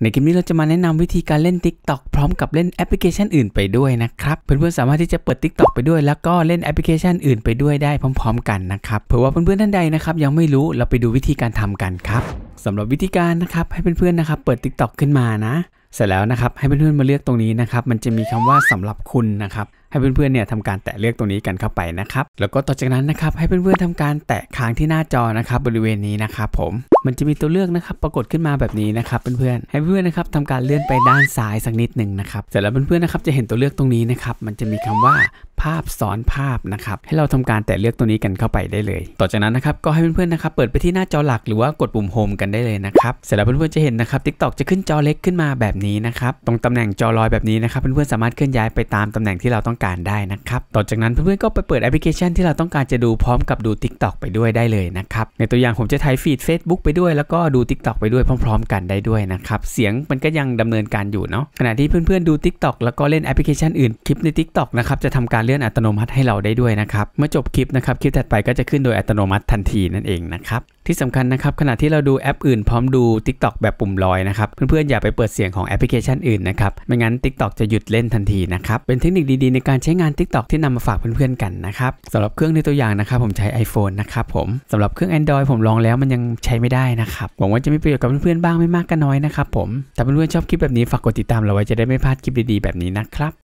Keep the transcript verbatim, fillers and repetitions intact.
ในคลิปนี้เราจะมาแนะนำวิธีการเล่น TikTok พร้อมกับเล่นแอปพลิเคชันอื่นไปด้วยนะครับเพื่อนๆสามารถที่จะเปิด TikTok ไปด้วยแล้วก็เล่นแอปพลิเคชันอื่นไปด้วยได้พร้อมๆกันนะครับเผื่อว่าเพื่อนๆท่านใดนะครับยังไม่รู้เราไปดูวิธีการทำกันครับสำหรับวิธีการนะครับให้เพื่อนๆนะครับเปิด TikTok ขึ้นมานะเสร็จแล้วนะครับให้เพื่อนๆมาเลือกตรงนี้นะครับมันจะมีคำว่าสำหรับคุณนะครับให้เพื่อนๆเนี่ยทำการแตะเลือกตรงนี้กันเข้าไปนะครับแล้วก็ต่อจากนั้นนะครับให้เพื่อนๆทำการแตะค้างที่หน้าจอนะครับบริเวณนี้นะครับผมมันจะมีตัวเลือกนะครับปรากฏขึ้นมาแบบนี้นะครับเพื่อนๆให้เพื่อนๆนะครับทำการเลื่อนไปด้านซ้ายสักนิดหนึ่งนะครับเสร็จแล้วเพื่อนๆนะครับจะเห็นตัวเลือกตรงนี้นะครับมันจะมีคำว่าภาพซ้อนภาพนะครับให้เราทำการแตะเลือกตัวนี้กันเข้าไปได้เลยต่อจากนั้นนะครับก็ให้เพื่อนๆนะครับเปิดไปที่หน้าจอหลักหรือว่ากดปุ่มโฮมกันได้เลยนะครับเสร็จแล้วเพื่อนๆจะเห็นนะครับ TikTok จะขึ้นจอเล็กขึ้นมาแบบนี้นะครับตรงตำแหน่งจอลอยแบบนี้นะครับเพื่อนๆสามารถเคลื่อนย้ายไปตามตำแหน่งที่เราต้องการได้นะครับต่อจากนั้นเพื่อนๆก็ไปเปิดแอปพลิเคชันที่เราต้องการจะดูพร้อมกับดู TikTok ไปด้วยได้เลยนะครับในตัวอย่างผมจะถ่ายฟีด Facebook ไปด้วยแล้วก็ดู TikTok ไปด้วยพร้อมๆกันได้ด้วยนะครับเสียงมันก็ยังดำเนินการอยู่เนาะขณะที่เพื่อนๆดู TikTok แล้วก็เล่นแอปพลิเคชันอื่นคลิปใน TikTok นะครับจะทำการเลื่อนอัตโนมัติให้เราได้ด้วยนะครับเมื่อจบคลิปนะครับคลิปถัดไปก็จะขึ้นโดยอัตโนมัติทันทีนั่นเองนะครับที่สำคัญนะครับขณะที่เราดูแอปอื่นพร้อมดู TikTok แบบปุ่มลอยนะครับเพื่อนๆอย่าไปเปิดเสียงของแอปพลิเคชันอื่นนะครับไม่งั้น TikTok จะหยุดเล่นทันทีนะครับเป็นเทคนิคดีๆในการใช้งาน TikTok ที่นำมาฝากเพื่อนๆกันนะครับสำหรับเครื่องในตัวอย่างนะครับผมใช้ iPhone นะครับผมสำหรับเครื่อง Android ผมลองแล้วมันยังใช้ไม่ได้นะครับหวังว่าจะมีประโยชน์กับเพื่อนๆบ้างไม่มากก็น้อยนะครับผมถ้าเพื่อนๆชอบคลิปแบบนี้ฝากกดติดตามเราไว้จะได้ไม่พลาดคลิปดีๆแบบนี้นะครับ